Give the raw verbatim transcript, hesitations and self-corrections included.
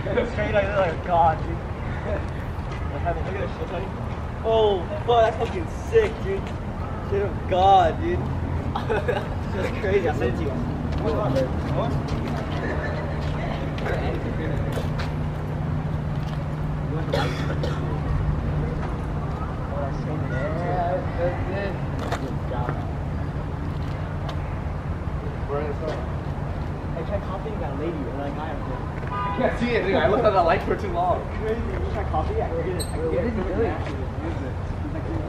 Straight like, like God, dude. Look at this shit, honey. Oh, fuck, that's fucking sick, dude. Shit of God, dude. That's crazy. I'll send it to you. What? What? I tried copying that lady and that guy up there. I can't see it, dude. I looked at the light for too long. Crazy. You try copying it? I can get it. I can get it.